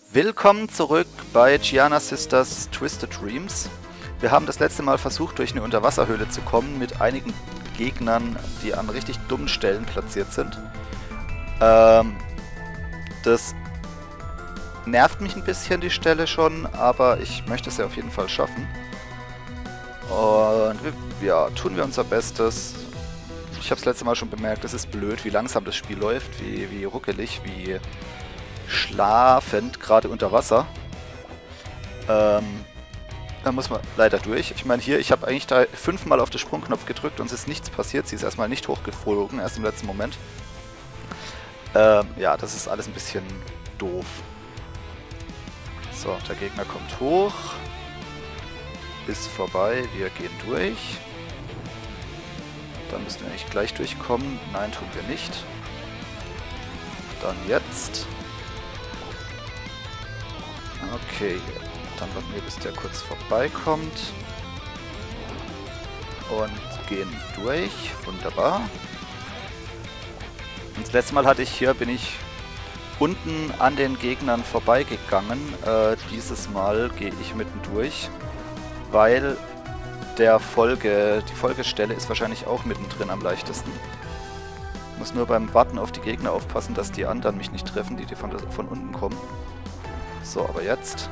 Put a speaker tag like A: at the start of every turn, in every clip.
A: Willkommen zurück bei Giana Sisters Twisted Dreams. Wir haben das letzte Mal versucht, durch eine Unterwasserhöhle zu kommen mit einigen Gegnern, die an richtig dummen Stellen platziert sind. Das nervt mich ein bisschen, die Stelle schon, aber ich möchte es ja auf jeden Fall schaffen. Und ja, tun wir unser Bestes. Ich habe es letzte Mal schon bemerkt, es ist blöd, wie langsam das Spiel läuft, wie ruckelig, wie schlafend, gerade unter Wasser. Da muss man leider durch. Ich meine hier, ich habe eigentlich da 5-mal auf den Sprungknopf gedrückt und es ist nichts passiert. Sie ist erstmal nicht hochgeflogen, erst im letzten Moment. Ja, das ist alles ein bisschen doof. So, der Gegner kommt hoch. Ist vorbei, wir gehen durch. Dann müssen wir eigentlich gleich durchkommen. Nein, tun wir nicht. Dann jetzt. Okay, dann warten wir, bis der kurz vorbeikommt. Und gehen durch. Wunderbar. Und das letzte Mal bin ich unten an den Gegnern vorbeigegangen. Dieses Mal gehe ich mittendurch, weil die Folgestelle ist wahrscheinlich auch mittendrin am leichtesten. Ich muss nur beim Warten auf die Gegner aufpassen, dass die anderen mich nicht treffen, die von unten kommen. So, aber jetzt.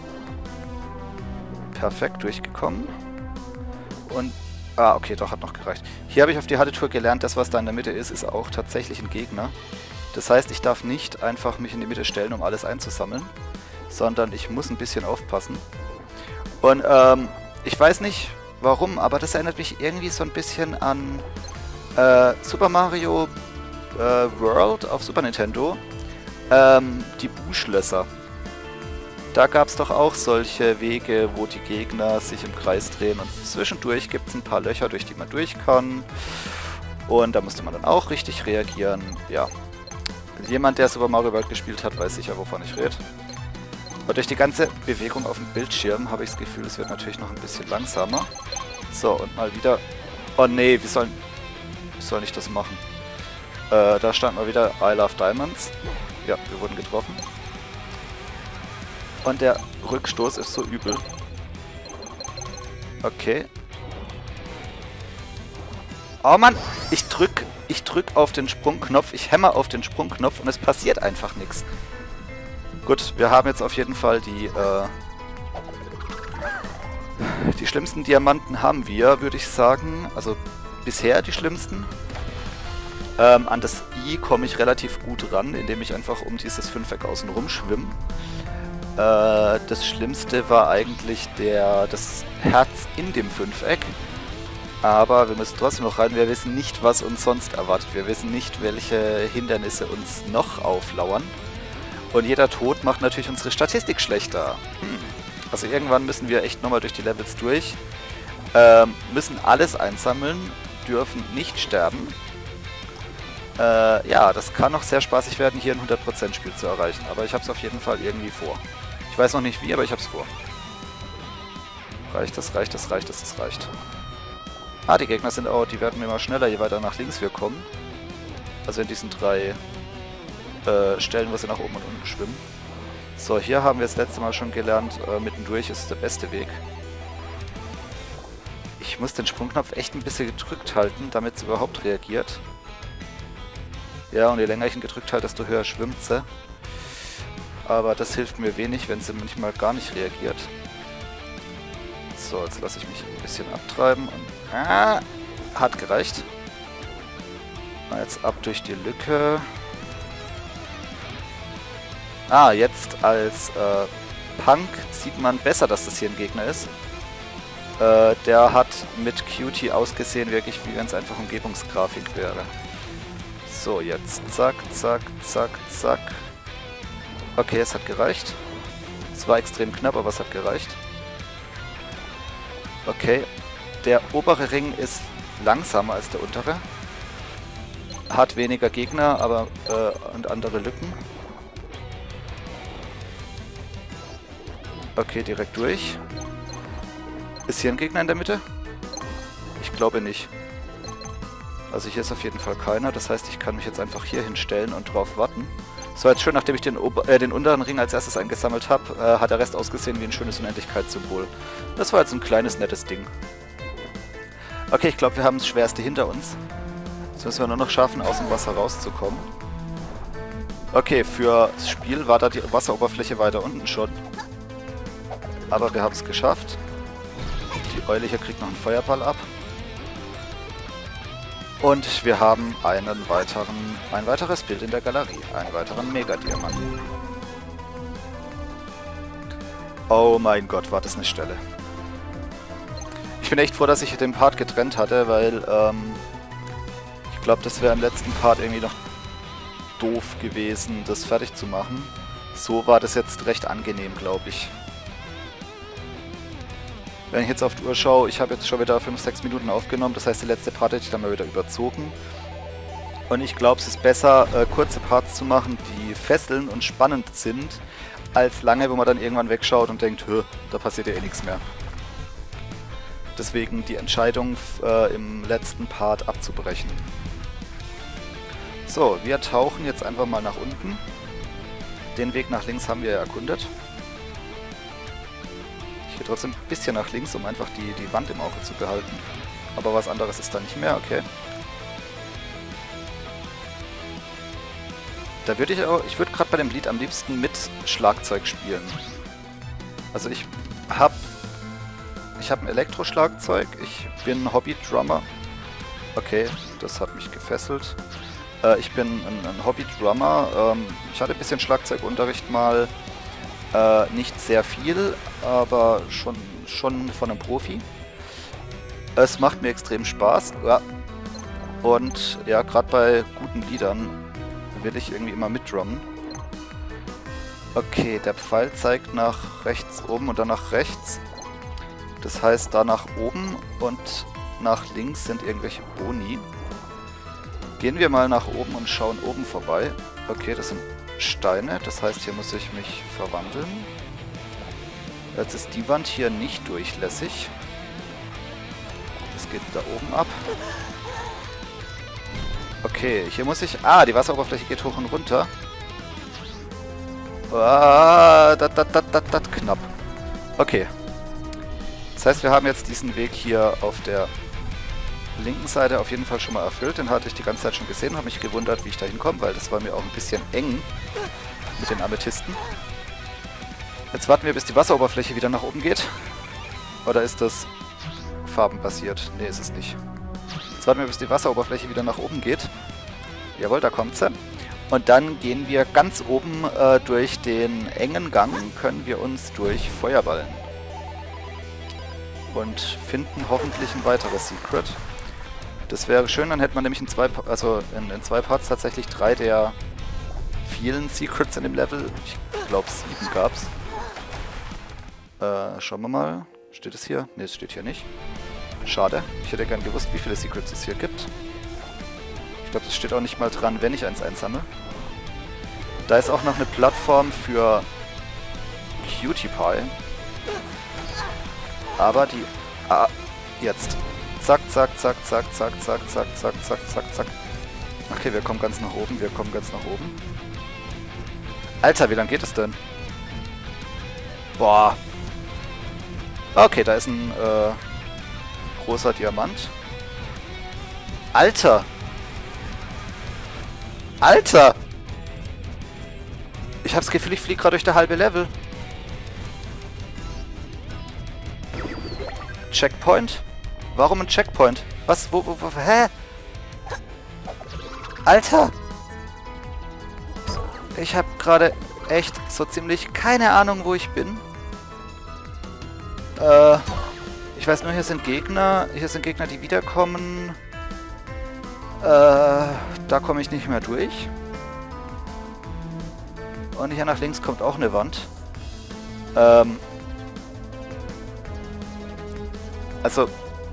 A: Perfekt durchgekommen. Und, okay, doch, hat noch gereicht. Hier habe ich auf die harte Tour gelernt, das, was da in der Mitte ist auch tatsächlich ein Gegner. Das heißt, ich darf nicht einfach mich in die Mitte stellen, um alles einzusammeln, sondern ich muss ein bisschen aufpassen. Und, ich weiß nicht warum, aber das erinnert mich irgendwie so ein bisschen an Super Mario World auf Super Nintendo. Die Bu-Schlösser. Da gab es doch auch solche Wege, wo die Gegner sich im Kreis drehen und zwischendurch gibt es ein paar Löcher, durch die man durch kann. Und da musste man dann auch richtig reagieren. Ja, jemand, der Super Mario World gespielt hat, weiß sicher, wovon ich rede. Und durch die ganze Bewegung auf dem Bildschirm habe ich das Gefühl, es wird natürlich noch ein bisschen langsamer. So, und mal wieder... Oh nee, wie soll ich das machen? Da stand mal wieder I Love Diamonds. Ja, wir wurden getroffen. Und der Rückstoß ist so übel. Okay. Oh Mann, ich drück auf den Sprungknopf, ich hämmer auf den Sprungknopf und es passiert einfach nichts. Gut, wir haben jetzt auf jeden Fall die schlimmsten Diamanten haben wir, würde ich sagen. Also bisher die schlimmsten. An das I komme ich relativ gut ran, indem ich einfach um dieses Fünfeck außen rum schwimme. Das Schlimmste war eigentlich das Herz in dem Fünfeck. Aber wir müssen trotzdem noch rein. Wir wissen nicht, was uns sonst erwartet. Wir wissen nicht, welche Hindernisse uns noch auflauern. Und jeder Tod macht natürlich unsere Statistik schlechter. Also irgendwann müssen wir echt nochmal durch die Levels durch. Müssen alles einsammeln, dürfen nicht sterben. Ja, das kann noch sehr spaßig werden, hier ein 100% Spiel zu erreichen. Aber ich habe es auf jeden Fall irgendwie vor. Ich weiß noch nicht wie, aber ich habe es vor. Reicht das, reicht das, reicht das, das reicht. Die Gegner sind auch, die werden immer schneller, je weiter nach links wir kommen. Also in diesen 3 Stellen, wo sie nach oben und unten schwimmen. So, hier haben wir das letzte Mal schon gelernt, mittendurch ist der beste Weg. Ich muss den Sprungknopf echt ein bisschen gedrückt halten, damit es überhaupt reagiert. Ja, und je länger ich ihn gedrückt halte, desto höher schwimmt sie. Aber das hilft mir wenig, wenn sie manchmal gar nicht reagiert. So, jetzt lasse ich mich ein bisschen abtreiben. Und, hat gereicht. Jetzt ab durch die Lücke. Jetzt als Punk sieht man besser, dass das hier ein Gegner ist. Der hat mit Cutie ausgesehen, wirklich wie wenn es einfach Umgebungsgrafik wäre. So, jetzt zack, zack, zack, zack. Okay, es hat gereicht. Es war extrem knapp, aber es hat gereicht. Okay, der obere Ring ist langsamer als der untere. Hat weniger Gegner, und andere Lücken. Okay, direkt durch. Ist hier ein Gegner in der Mitte? Ich glaube nicht. Also hier ist auf jeden Fall keiner. Das heißt, ich kann mich jetzt einfach hier hinstellen und drauf warten. So, jetzt schön, nachdem ich den unteren Ring als erstes eingesammelt habe, hat der Rest ausgesehen wie ein schönes Unendlichkeitssymbol. Das war jetzt ein kleines, nettes Ding. Okay, ich glaube, wir haben das Schwerste hinter uns. Jetzt müssen wir nur noch schaffen, aus dem Wasser rauszukommen. Okay, für das Spiel war da die Wasseroberfläche weiter unten schon. Aber wir haben es geschafft. Die Eule hier kriegt noch einen Feuerball ab. Und wir haben ein weiteres Bild in der Galerie. Einen weiteren Megadiamanten. Oh mein Gott, war das eine Stelle. Ich bin echt froh, dass ich den Part getrennt hatte, weil ich glaube, das wäre im letzten Part irgendwie noch doof gewesen, das fertig zu machen. So war das jetzt recht angenehm, glaube ich. Wenn ich jetzt auf die Uhr schaue, ich habe jetzt schon wieder 5-6 Minuten aufgenommen, das heißt, die letzte Part hätte ich dann mal wieder überzogen. Und ich glaube, es ist besser, kurze Parts zu machen, die fesseln und spannend sind, als lange, wo man dann irgendwann wegschaut und denkt, da passiert ja eh nichts mehr. Deswegen die Entscheidung, im letzten Part abzubrechen. So, wir tauchen jetzt einfach mal nach unten. Den Weg nach links haben wir erkundet. Ich gehe trotzdem ein bisschen nach links, um einfach die Wand im Auge zu behalten. Aber was anderes ist da nicht mehr, okay. Da würde ich würde gerade bei dem Lied am liebsten mit Schlagzeug spielen. Also ich habe ein Elektroschlagzeug, ich bin Hobby-Drummer. Okay, das hat mich gefesselt. Ich bin ein Hobby-Drummer. Ich hatte ein bisschen Schlagzeugunterricht mal. Nicht sehr viel, aber schon von einem Profi. Es macht mir extrem Spaß. Ja. Und ja, gerade bei guten Liedern will ich irgendwie immer mitdrummen. Okay, der Pfeil zeigt nach rechts oben und dann nach rechts. Das heißt, da nach oben und nach links sind irgendwelche Boni. Gehen wir mal nach oben und schauen oben vorbei. Okay, das sind Steine, das heißt, hier muss ich mich verwandeln. Jetzt ist die Wand hier nicht durchlässig. Das geht da oben ab. Okay, hier muss ich... Ah, die Wasseroberfläche geht hoch und runter. Ah, das knapp. Okay. Das heißt, wir haben jetzt diesen Weg hier auf der linken Seite auf jeden Fall schon mal erfüllt. Den hatte ich die ganze Zeit schon gesehen, habe mich gewundert, wie ich da hinkomme, weil das war mir auch ein bisschen eng mit den Amethysten. Jetzt warten wir, bis die Wasseroberfläche wieder nach oben geht. Oder ist das farbenbasiert? Ne, ist es nicht. Jetzt warten wir, bis die Wasseroberfläche wieder nach oben geht. Jawohl, da kommt sie. Und dann gehen wir ganz oben durch den engen Gang, können wir uns durch Feuerballen. Und finden hoffentlich ein weiteres Secret. Das wäre schön, dann hätte man nämlich in zwei Parts tatsächlich 3 der vielen Secrets in dem Level. Ich glaube 7 gab's. Schauen wir mal. Steht es hier? Ne, es steht hier nicht. Schade. Ich hätte gern gewusst, wie viele Secrets es hier gibt. Ich glaube, das steht auch nicht mal dran, wenn ich eins einsammle. Da ist auch noch eine Plattform für Cutie Pie. Aber die... Ah, jetzt. Zack, zack, zack, zack, zack, zack, zack, zack, zack, zack, zack. Okay, wir kommen ganz nach oben, wir kommen ganz nach oben. Alter, wie lang geht es denn? Boah. Okay, da ist ein großer Diamant. Alter! Alter! Ich habe das Gefühl, ich fliege gerade durch der halbe Level. Checkpoint? Warum ein Checkpoint? Was? Wo? Hä? Alter! Ich habe gerade echt so ziemlich keine Ahnung, wo ich bin. Ich weiß nur, hier sind Gegner. Hier sind Gegner, die wiederkommen. Da komme ich nicht mehr durch. Und hier nach links kommt auch eine Wand. Also...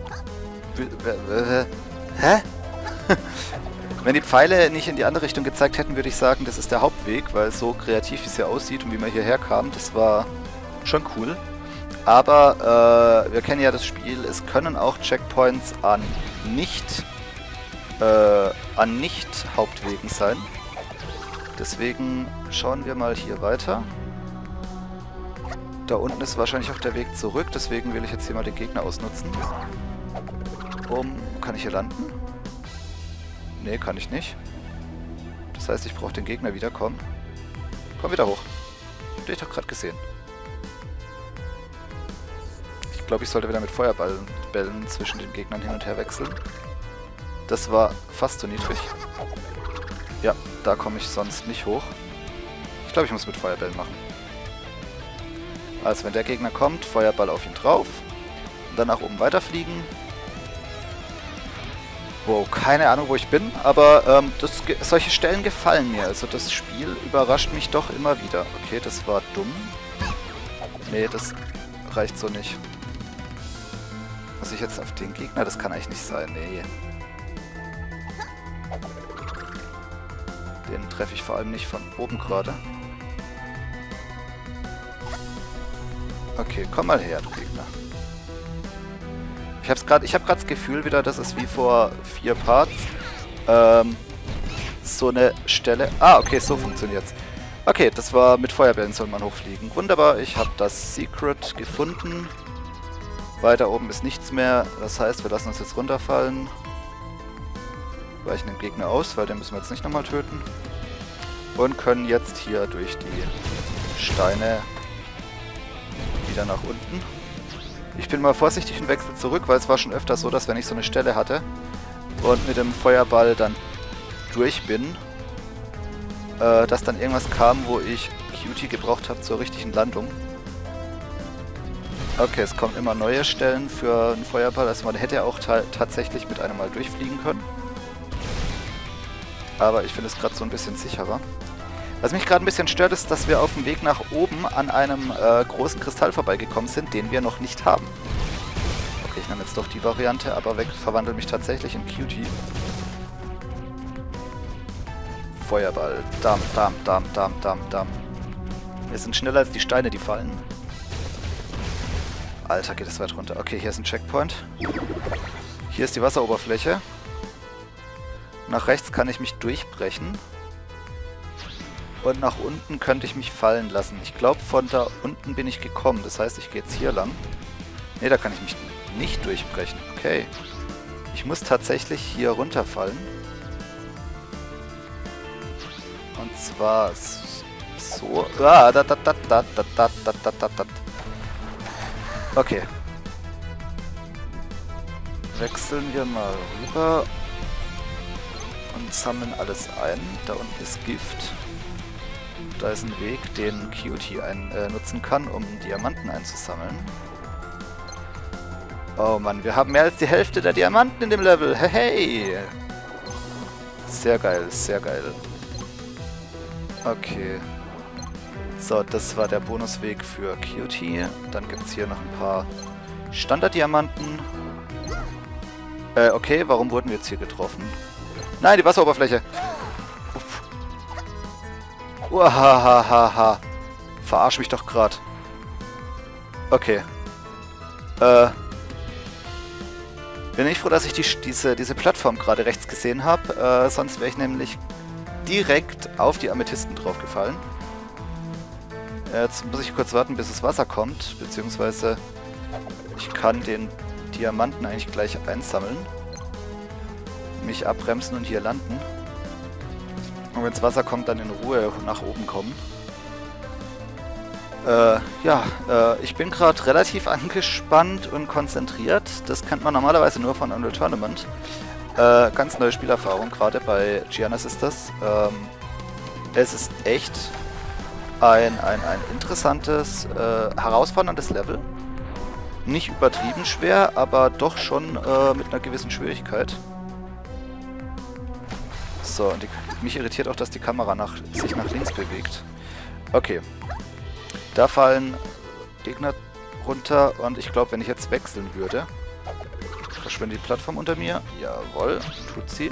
A: Hä? Wenn die Pfeile nicht in die andere Richtung gezeigt hätten, würde ich sagen, das ist der Hauptweg, weil so kreativ, wie es hier aussieht und wie man hierher kam, das war schon cool. Aber wir kennen ja das Spiel, es können auch Checkpoints an nicht Hauptwegen sein. Deswegen schauen wir mal hier weiter. Da unten ist wahrscheinlich auch der Weg zurück, deswegen will ich jetzt hier mal den Gegner ausnutzen. Kann ich hier landen? Nee, kann ich nicht. Das heißt, ich brauche den Gegner wieder. Komm wieder hoch. Hab dich doch gerade gesehen. Ich glaube, ich sollte wieder mit Feuerbällen zwischen den Gegnern hin und her wechseln. Das war fast zu niedrig. Ja, da komme ich sonst nicht hoch. Ich glaube, ich muss mit Feuerbällen machen. Also wenn der Gegner kommt, Feuerball auf ihn drauf. Und dann nach oben weiterfliegen. Wow, keine Ahnung, wo ich bin, aber solche Stellen gefallen mir. Also das Spiel überrascht mich doch immer wieder. Okay, das war dumm. Nee, das reicht so nicht. Muss ich jetzt auf den Gegner? Das kann eigentlich nicht sein. Nee. Den treffe ich vor allem nicht von oben gerade. Okay, komm mal her, du Gegner. Ich habe gerade das Gefühl wieder, das ist wie vor 4 Parts. So eine Stelle. Ah, okay, so funktioniert's. Okay, das war mit Feuerbällen soll man hochfliegen. Wunderbar, ich habe das Secret gefunden. Weiter oben ist nichts mehr. Das heißt, wir lassen uns jetzt runterfallen. Weichen den Gegner aus, weil den müssen wir jetzt nicht nochmal töten. Und können jetzt hier durch die Steine wieder nach unten. Ich bin mal vorsichtig und wechsle zurück, weil es war schon öfter so, dass wenn ich so eine Stelle hatte und mit dem Feuerball dann durch bin, dass dann irgendwas kam, wo ich Cutie gebraucht habe zur richtigen Landung. Okay, es kommen immer neue Stellen für einen Feuerball, also man hätte auch tatsächlich mit einem mal durchfliegen können. Aber ich finde es gerade so ein bisschen sicherer. Was mich gerade ein bisschen stört, ist, dass wir auf dem Weg nach oben an einem großen Kristall vorbeigekommen sind, den wir noch nicht haben. Okay, ich nehme jetzt doch die Variante, aber verwandle mich tatsächlich in Cutie. Feuerball. Dam, dam, dam, dam, dam, dam. Wir sind schneller als die Steine, die fallen. Alter, geht es weit runter. Okay, hier ist ein Checkpoint. Hier ist die Wasseroberfläche. Nach rechts kann ich mich durchbrechen. Und nach unten könnte ich mich fallen lassen. Ich glaube, von da unten bin ich gekommen. Das heißt, ich gehe jetzt hier lang. Ne, da kann ich mich nicht durchbrechen. Okay. Ich muss tatsächlich hier runterfallen. Und zwar so. Ah, Okay. Wechseln wir mal rüber. Und sammeln alles ein. Da unten ist Gift. Da ist ein Weg, den Cutie nutzen kann, um Diamanten einzusammeln. Oh Mann, wir haben mehr als die Hälfte der Diamanten in dem Level. Hey, hey! Sehr geil, sehr geil. Okay. So, das war der Bonusweg für Cutie. Dann gibt es hier noch ein paar Standarddiamanten. Okay, warum wurden wir jetzt hier getroffen? Nein, die Wasseroberfläche! Uahahaha. Verarsch mich doch grad. Okay. Bin ich froh, dass ich diese Plattform gerade rechts gesehen habe. Sonst wäre ich nämlich direkt auf die Amethysten draufgefallen. Jetzt muss ich kurz warten, bis das Wasser kommt. Beziehungsweise ich kann den Diamanten eigentlich gleich einsammeln. Mich abbremsen und hier landen. Und wenn das Wasser kommt, dann in Ruhe nach oben kommen. Ich bin gerade relativ angespannt und konzentriert. Das kennt man normalerweise nur von Unreal Tournament. Ganz neue Spielerfahrung, gerade bei Giana Sisters. Es ist echt ein interessantes, herausforderndes Level. Nicht übertrieben schwer, aber doch schon mit einer gewissen Schwierigkeit. So, und mich irritiert auch, dass die Kamera sich nach links bewegt. Okay. Da fallen Gegner runter und ich glaube, wenn ich jetzt wechseln würde, verschwindet die Plattform unter mir. Jawohl, tut sie.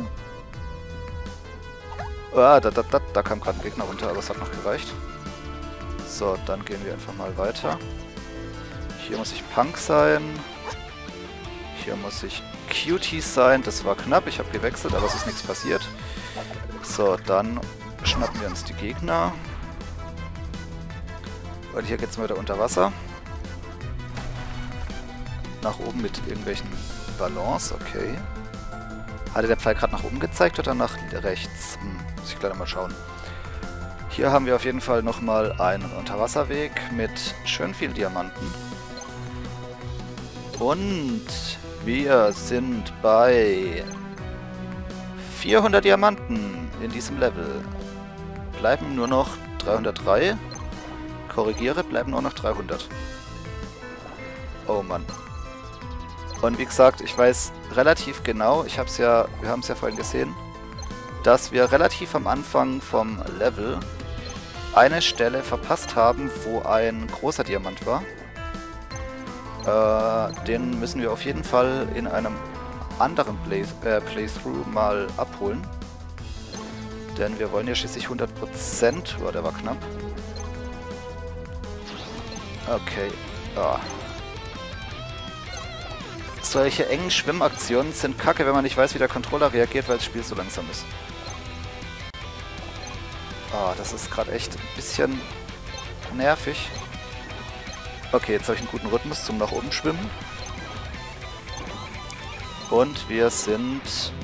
A: Ah, da kam gerade ein Gegner runter, aber es hat noch gereicht. So, dann gehen wir einfach mal weiter. Hier muss ich Punk sein. Hier muss ich Cutie sein. Das war knapp, ich habe gewechselt, aber es ist nichts passiert. So, dann schnappen wir uns die Gegner. Und hier geht es wieder unter Wasser. Nach oben mit irgendwelchen Ballons, okay. Hatte der Pfeil gerade nach oben gezeigt oder nach rechts? Muss ich gleich mal schauen. Hier haben wir auf jeden Fall nochmal einen Unterwasserweg mit schön viel Diamanten. Und wir sind bei 400 Diamanten in diesem Level. Bleiben nur noch 303. Korrigiere, bleiben nur noch 300. Oh Mann. Und wie gesagt, ich weiß relativ genau, wir haben es ja vorhin gesehen, dass wir relativ am Anfang vom Level eine Stelle verpasst haben, wo ein großer Diamant war. Den müssen wir auf jeden Fall in einem anderen Playthrough mal abholen. Denn wir wollen ja schließlich 100%. Oh, der war knapp. Okay. Ah. Solche engen Schwimmaktionen sind kacke, wenn man nicht weiß, wie der Controller reagiert, weil das Spiel so langsam ist. Ah, das ist gerade echt ein bisschen nervig. Okay, jetzt habe ich einen guten Rhythmus zum nach oben schwimmen. Und wir sind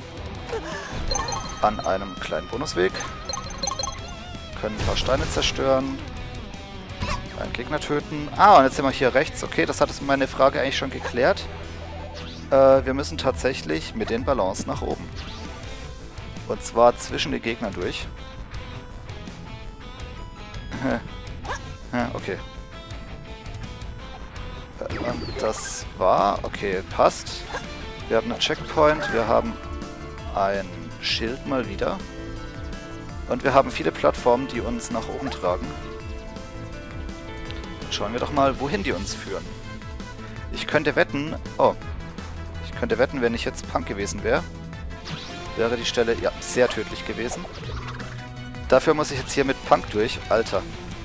A: an einem kleinen Bonusweg. Können ein paar Steine zerstören. Einen Gegner töten. Ah, und jetzt sind wir hier rechts. Okay, das hat meine Frage eigentlich schon geklärt. Wir müssen tatsächlich mit den Ballons nach oben. Und zwar zwischen den Gegnern durch. Okay. Das war... Okay, passt. Wir haben einen Checkpoint. Wir haben ein Schild mal wieder. Und wir haben viele Plattformen, die uns nach oben tragen. Dann schauen wir doch mal, wohin die uns führen. Ich könnte wetten... Oh. Ich könnte wetten, wenn ich jetzt Punk gewesen wäre, wäre die Stelle, ja, sehr tödlich gewesen. Dafür muss ich jetzt hier mit Punk durch. Alter.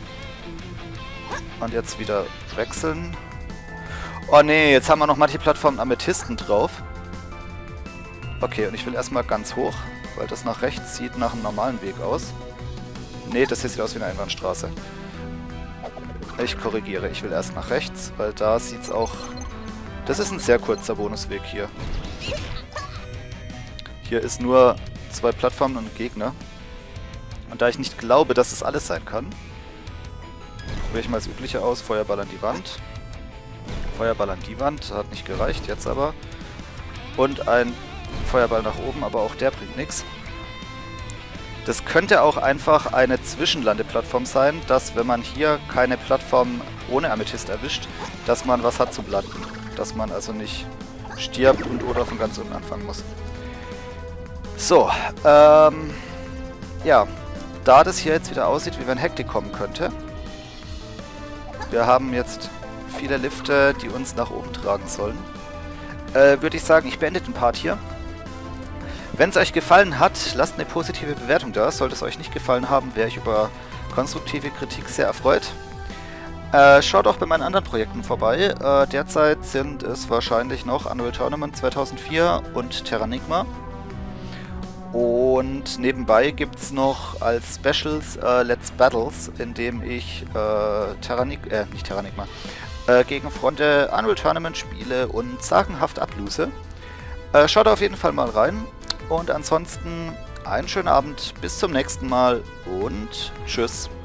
A: Und jetzt wieder wechseln. Oh nee, jetzt haben wir noch manche Plattformen Amethysten drauf. Okay, und ich will erstmal ganz hoch, weil das nach rechts sieht nach einem normalen Weg aus. Nee, das hier sieht aus wie eine Einbahnstraße. Ich korrigiere, ich will erst nach rechts, weil da sieht es auch... Das ist ein sehr kurzer Bonusweg hier. Hier ist nur 2 Plattformen und ein Gegner. Und da ich nicht glaube, dass es alles sein kann, probiere ich mal das Übliche aus. Feuerball an die Wand. Feuerball an die Wand, hat nicht gereicht, jetzt aber. Und ein Feuerball nach oben, aber auch der bringt nichts. Das könnte auch einfach eine Zwischenlandeplattform sein, dass wenn man hier keine Plattform ohne Amethyst erwischt, dass man was hat zum Landen. Dass man also nicht stirbt und oder von ganz unten anfangen muss. So, ja, da das hier jetzt wieder aussieht, wie wenn Hektik kommen könnte. Wir haben jetzt viele Lifte, die uns nach oben tragen sollen. Würde ich sagen, ich beende den Part hier. Wenn es euch gefallen hat, lasst eine positive Bewertung da. Sollte es euch nicht gefallen haben, wäre ich über konstruktive Kritik sehr erfreut. Schaut auch bei meinen anderen Projekten vorbei. Derzeit sind es wahrscheinlich noch Unreal Tournament 2004 und Terranigma. Und nebenbei gibt es noch als Specials Let's Battles, in dem ich gegen Fronte Unreal Tournament spiele und sagenhaft abluse. Schaut auf jeden Fall mal rein. Und ansonsten einen schönen Abend, bis zum nächsten Mal und tschüss.